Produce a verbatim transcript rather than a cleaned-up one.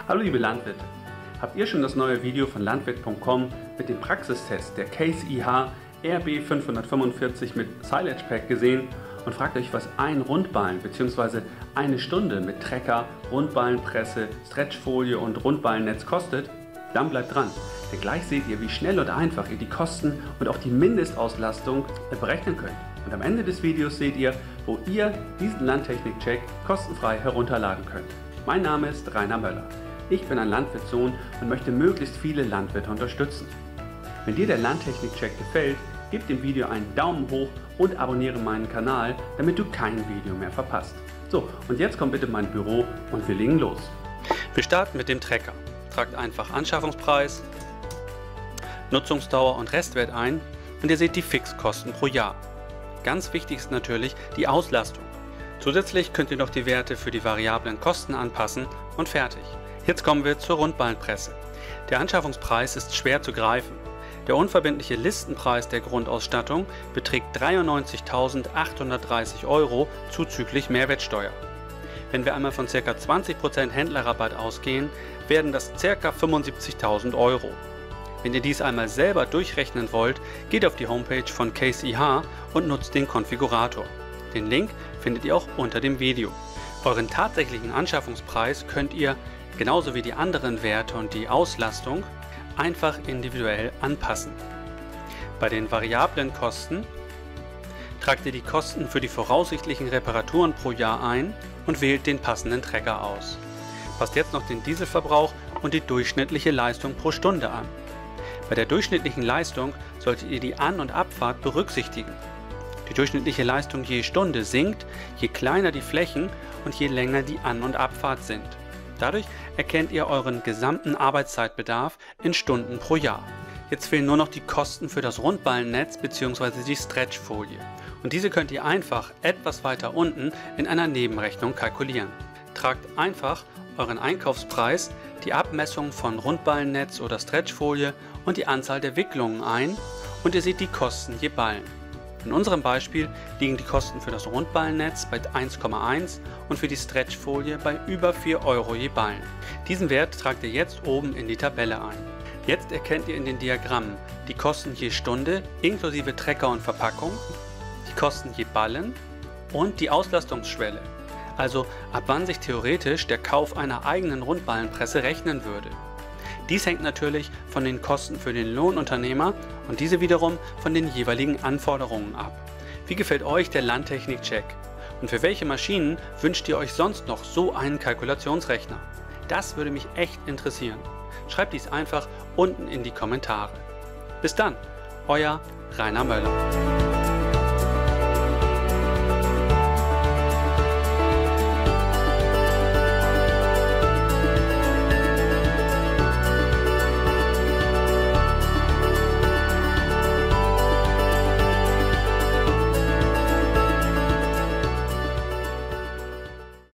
Hallo liebe Landwirte, habt ihr schon das neue Video von landwirt punkt com mit dem Praxistest der Case I H R B fünfhundertfünfundvierzig mit Silage Pack gesehen und fragt euch, was ein Rundballen bzw. eine Stunde mit Trecker, Rundballenpresse, Stretchfolie und Rundballennetz kostet? Dann bleibt dran, denn gleich seht ihr, wie schnell und einfach ihr die Kosten und auch die Mindestauslastung berechnen könnt. Und am Ende des Videos seht ihr, wo ihr diesen Landtechnik-Check kostenfrei herunterladen könnt. Mein Name ist Rainer Möller. Ich bin ein Landwirtssohn und möchte möglichst viele Landwirte unterstützen. Wenn dir der Landtechnik-Check gefällt, gib dem Video einen Daumen hoch und abonniere meinen Kanal, damit du kein Video mehr verpasst. So, und jetzt kommt bitte in mein Büro und wir legen los. Wir starten mit dem Trecker. Tragt einfach Anschaffungspreis, Nutzungsdauer und Restwert ein und ihr seht die Fixkosten pro Jahr. Ganz wichtig ist natürlich die Auslastung. Zusätzlich könnt ihr noch die Werte für die variablen Kosten anpassen und fertig. Jetzt kommen wir zur Rundballenpresse. Der Anschaffungspreis ist schwer zu greifen. Der unverbindliche Listenpreis der Grundausstattung beträgt dreiundneunzigtausendachthundertdreißig Euro zuzüglich Mehrwertsteuer. Wenn wir einmal von ca. zwanzig Prozent Händlerrabatt ausgehen, werden das ca. fünfundsiebzigtausend Euro. Wenn ihr dies einmal selber durchrechnen wollt, geht auf die Homepage von Case I H und nutzt den Konfigurator. Den Link findet ihr auch unter dem Video. Euren tatsächlichen Anschaffungspreis könnt ihr, genauso wie die anderen Werte und die Auslastung, einfach individuell anpassen. Bei den variablen Kosten tragt ihr die Kosten für die voraussichtlichen Reparaturen pro Jahr ein und wählt den passenden Trecker aus. Passt jetzt noch den Dieselverbrauch und die durchschnittliche Leistung pro Stunde an. Bei der durchschnittlichen Leistung solltet ihr die An- und Abfahrt berücksichtigen. Die durchschnittliche Leistung je Stunde sinkt, je kleiner die Flächen und je länger die An- und Abfahrt sind. Dadurch erkennt ihr euren gesamten Arbeitszeitbedarf in Stunden pro Jahr. Jetzt fehlen nur noch die Kosten für das Rundballennetz bzw. die Stretchfolie. Und diese könnt ihr einfach etwas weiter unten in einer Nebenrechnung kalkulieren. Tragt einfach euren Einkaufspreis, die Abmessung von Rundballennetz oder Stretchfolie und die Anzahl der Wicklungen ein und ihr seht die Kosten je Ballen. In unserem Beispiel liegen die Kosten für das Rundballennetz bei eins Komma eins und für die Stretchfolie bei über vier Euro je Ballen. Diesen Wert tragt ihr jetzt oben in die Tabelle ein. Jetzt erkennt ihr in den Diagrammen die Kosten je Stunde inklusive Trecker und Verpackung, die Kosten je Ballen und die Auslastungsschwelle, also ab wann sich theoretisch der Kauf einer eigenen Rundballenpresse rechnen würde. Dies hängt natürlich von den Kosten für den Lohnunternehmer und diese wiederum von den jeweiligen Anforderungen ab. Wie gefällt euch der Landtechnik-Check? Und für welche Maschinen wünscht ihr euch sonst noch so einen Kalkulationsrechner? Das würde mich echt interessieren. Schreibt dies einfach unten in die Kommentare. Bis dann, euer Rainer Möller.